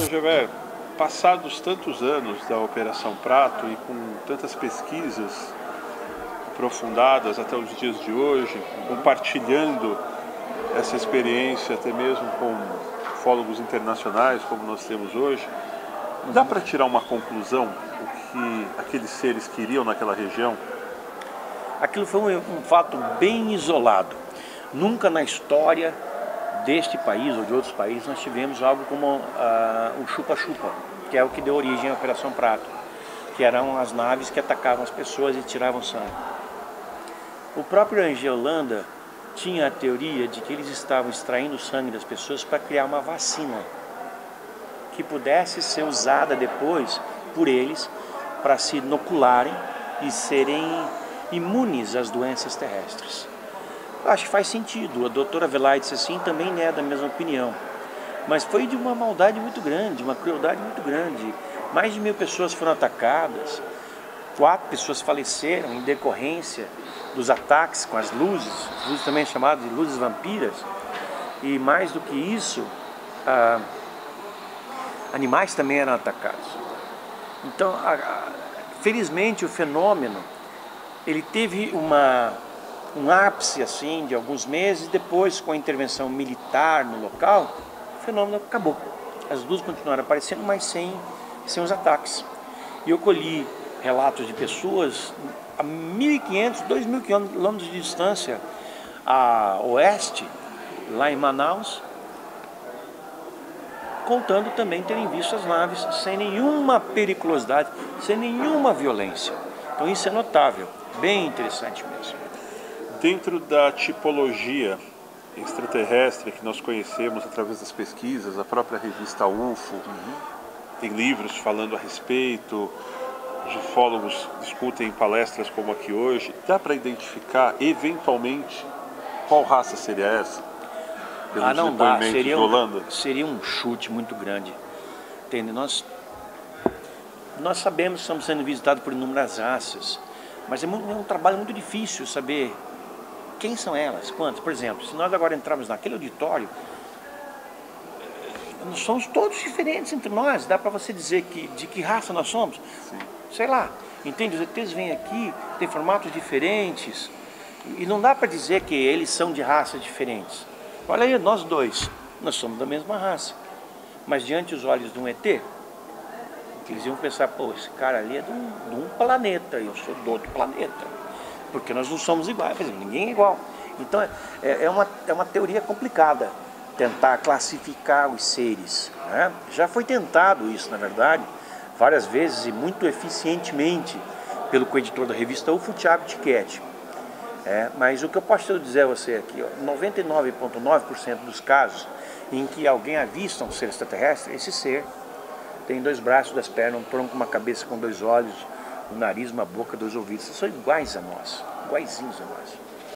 Professor Gever, passados tantos anos da Operação Prato e com tantas pesquisas aprofundadas até os dias de hoje, compartilhando essa experiência até mesmo com ufólogos internacionais como nós temos hoje, dá para tirar uma conclusão o que aqueles seres queriam naquela região? Aquilo foi um fato bem isolado. Nunca na história deste país ou de outros países nós tivemos algo como o chupa-chupa, que é o que deu origem à Operação Prato, que eram as naves que atacavam as pessoas e tiravam sangue. O próprio Angel Holanda tinha a teoria de que eles estavam extraindo o sangue das pessoas para criar uma vacina que pudesse ser usada depois por eles para se inocularem e serem imunes às doenças terrestres. Eu acho que faz sentido. A doutora Velar disse assim, também é da mesma opinião. Mas foi de uma maldade muito grande, uma crueldade muito grande. Mais de 1000 pessoas foram atacadas, 4 pessoas faleceram em decorrência dos ataques com as luzes também chamadas de luzes vampiras. E mais do que isso, animais também eram atacados. Então, felizmente o fenômeno, ele teve um ápice assim de alguns meses, depois com a intervenção militar no local, o fenômeno acabou. As luzes continuaram aparecendo, mas sem os ataques. E eu colhi relatos de pessoas a 1.500, 2.000 quilômetros de distância a oeste, lá em Manaus, contando também terem visto as naves sem nenhuma periculosidade, sem nenhuma violência. Então isso é notável, bem interessante mesmo. Dentro da tipologia extraterrestre que nós conhecemos através das pesquisas, a própria revista UFO, tem livros falando a respeito, os ufólogos discutem em palestras como aqui hoje, dá para identificar eventualmente qual raça seria essa? Não dá, seria um chute muito grande. Entende? Nós sabemos que estamos sendo visitados por inúmeras raças, mas é um trabalho muito difícil saber quem são elas, quantas. Por exemplo, se nós agora entrarmos naquele auditório, nós somos todos diferentes entre nós. Dá para você dizer de que raça nós somos? Sim. Sei lá, entende? Os ETs vêm aqui, têm formatos diferentes, e não dá para dizer que eles são de raças diferentes. Olha aí, nós dois, nós somos da mesma raça, mas diante dos olhos de um ET, eles iam pensar, pô, esse cara ali é de um planeta, eu sou do outro planeta, porque nós não somos iguais, ninguém é igual. Então é uma teoria complicada tentar classificar os seres, né? Já foi tentado isso, na verdade, várias vezes e muito eficientemente pelo coeditor da revista UFO, Thiago Tichetti. Mas o que eu posso dizer a você aqui, 99,9% dos casos em que alguém avista um ser extraterrestre, esse ser tem 2 braços, 2 pernas, um tronco, uma cabeça com 2 olhos, um nariz, uma boca, 2 ouvidos. São iguais a nós, iguaizinhos a nós.